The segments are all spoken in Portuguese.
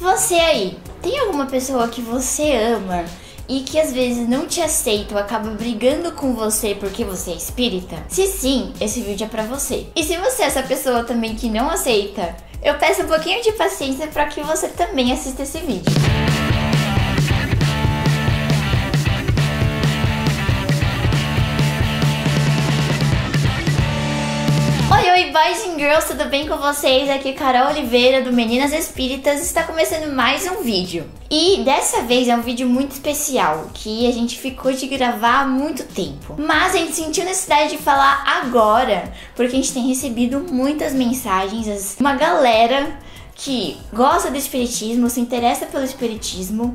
Você aí, tem alguma pessoa que você ama e que às vezes não te aceita ou acaba brigando com você porque você é espírita? Se sim, esse vídeo é pra você. E se você é essa pessoa também que não aceita, eu peço um pouquinho de paciência para que você também assista esse vídeo. Oi, boys and girls, tudo bem com vocês? Aqui é Carol Oliveira do Meninas Espíritas. Está começando mais um vídeo. E dessa vez é um vídeo muito especial, que a gente ficou de gravar há muito tempo. Mas a gente sentiu necessidade de falar agora, porque a gente tem recebido muitas mensagens, uma galera que gosta do espiritismo, se interessa pelo espiritismo,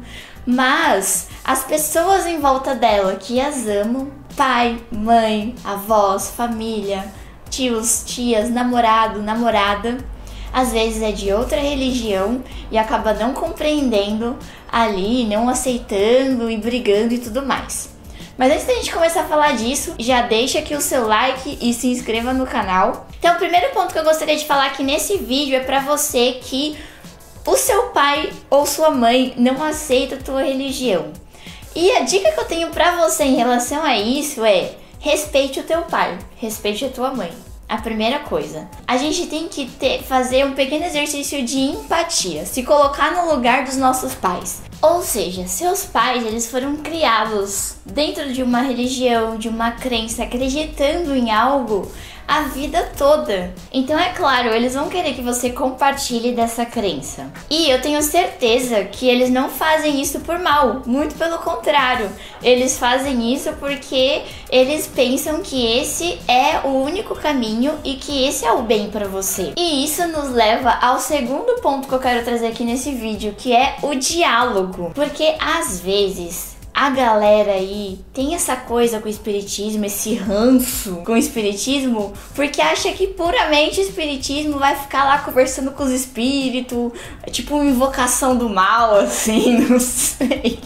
mas as pessoas em volta dela que as amam, pai, mãe, avós, família, tios, tias, namorado, namorada, às vezes é de outra religião e acaba não compreendendo ali, não aceitando e brigando e tudo mais. Mas antes da gente começar a falar disso, já deixa aqui o seu like e se inscreva no canal. Então o primeiro ponto que eu gostaria de falar aqui nesse vídeo é pra você que o seu pai ou sua mãe não aceita a tua religião. E a dica que eu tenho pra você em relação a isso é: respeite o teu pai, respeite a tua mãe. A primeira coisa, a gente tem que fazer um pequeno exercício de empatia, se colocar no lugar dos nossos pais. Ou seja, seus pais, eles foram criados dentro de uma religião, de uma crença, acreditando em algo a vida toda. Então é claro, eles vão querer que você compartilhe dessa crença. E eu tenho certeza que eles não fazem isso por mal, muito pelo contrário. Eles fazem isso porque eles pensam que esse é o único caminho e que esse é o bem para você. E isso nos leva ao segundo ponto que eu quero trazer aqui nesse vídeo, que é o diálogo. Porque às vezes a galera aí tem essa coisa com o espiritismo, esse ranço com o espiritismo, porque acha que puramente o espiritismo vai ficar lá conversando com os espíritos, tipo uma invocação do mal, assim, não sei.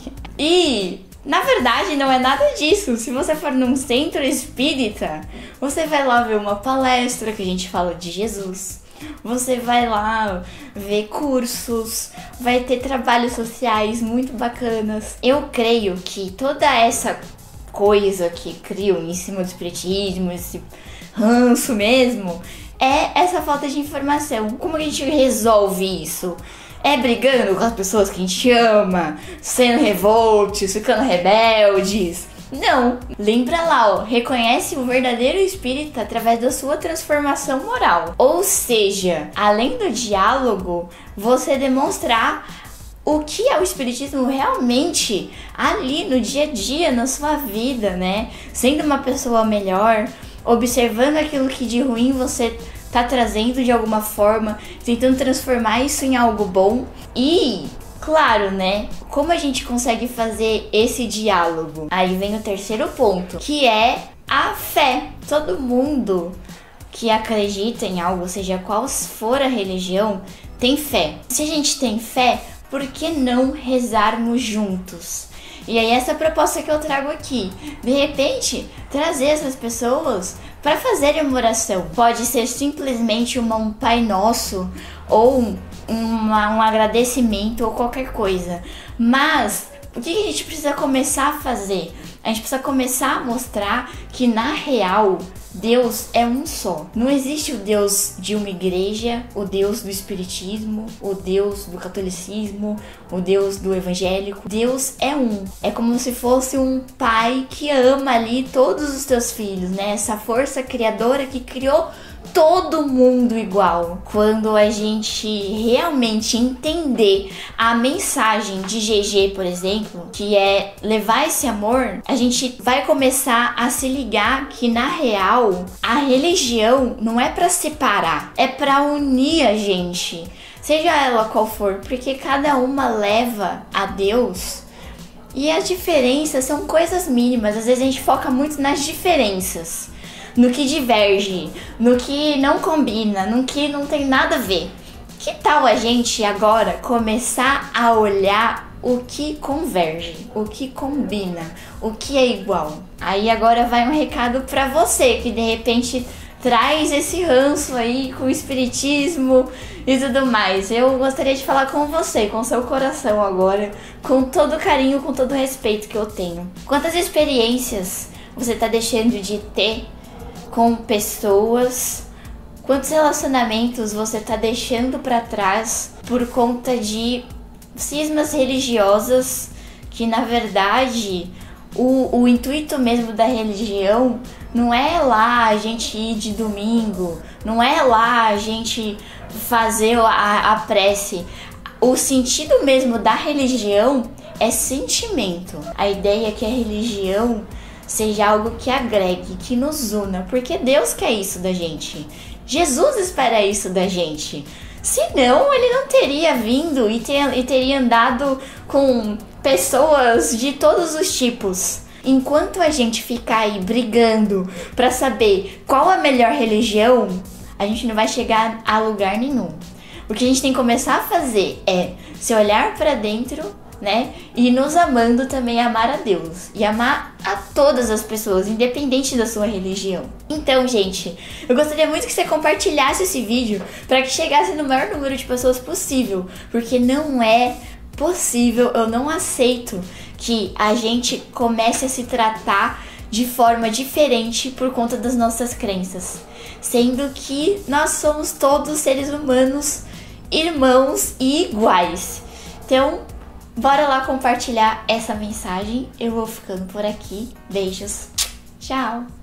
E na verdade não é nada disso. Se você for num centro espírita, você vai lá ver uma palestra que a gente fala de Jesus. Você vai lá ver cursos, vai ter trabalhos sociais muito bacanas. Eu creio que toda essa coisa que criam em cima do espiritismo, esse ranço mesmo, é essa falta de informação. Como a gente resolve isso? É brigando com as pessoas que a gente ama, sendo revoltos, ficando rebeldes? Não, lembra lá, ó, reconhece o verdadeiro espírita através da sua transformação moral. Ou seja, além do diálogo, você demonstrar o que é o espiritismo realmente ali no dia a dia, na sua vida, né? Sendo uma pessoa melhor, observando aquilo que de ruim você tá trazendo de alguma forma, tentando transformar isso em algo bom. E claro, né? Como a gente consegue fazer esse diálogo? Aí vem o terceiro ponto, que é a fé. Todo mundo que acredita em algo, seja qual for a religião, tem fé. Se a gente tem fé, por que não rezarmos juntos? E aí essa proposta que eu trago aqui, de repente, trazer essas pessoas para fazerem uma oração. Pode ser simplesmente um Pai Nosso ou um agradecimento ou qualquer coisa. Mas o que a gente precisa começar a fazer? A gente precisa começar a mostrar que na real Deus é um só. Não existe o Deus de uma igreja, o Deus do espiritismo, o Deus do catolicismo, o Deus do evangélico. Deus é um. É como se fosse um pai que ama ali todos os teus filhos, né? Essa força criadora que criou todo mundo igual. Quando a gente realmente entender a mensagem de GG, por exemplo, que é levar esse amor, a gente vai começar a se ligar que na real a religião não é para separar, é para unir a gente, seja ela qual for, porque cada uma leva a Deus. E as diferenças são coisas mínimas. Às vezes a gente foca muito nas diferenças, no que diverge, no que não combina, no que não tem nada a ver. Que tal a gente agora começar a olhar o que converge, o que combina, o que é igual? Aí agora vai um recado pra você que de repente traz esse ranço aí com o espiritismo e tudo mais. Eu gostaria de falar com você, com seu coração agora, com todo o carinho, com todo o respeito que eu tenho. Quantas experiências você tá deixando de ter com pessoas? Quantos relacionamentos você tá deixando pra trás por conta de cismas religiosas que, na verdade, o intuito mesmo da religião não é lá a gente ir de domingo, não é lá a gente fazer a prece. O sentido mesmo da religião é sentimento. A ideia é que a religião seja algo que agregue, que nos una, porque Deus quer isso da gente. Jesus espera isso da gente. Senão, ele não teria vindo e teria andado com pessoas de todos os tipos. Enquanto a gente ficar aí brigando pra saber qual a melhor religião, a gente não vai chegar a lugar nenhum. O que a gente tem que começar a fazer é se olhar pra dentro, né? E nos amando também amar a Deus. E amar a todas as pessoas, independente da sua religião. Então, gente, eu gostaria muito que você compartilhasse esse vídeo para que chegasse no maior número de pessoas possível. Porque não é possível, eu não aceito que a gente comece a se tratar de forma diferente por conta das nossas crenças. Sendo que nós somos todos seres humanos, irmãos e iguais. Então, bora lá compartilhar essa mensagem. Eu vou ficando por aqui. Beijos. Tchau.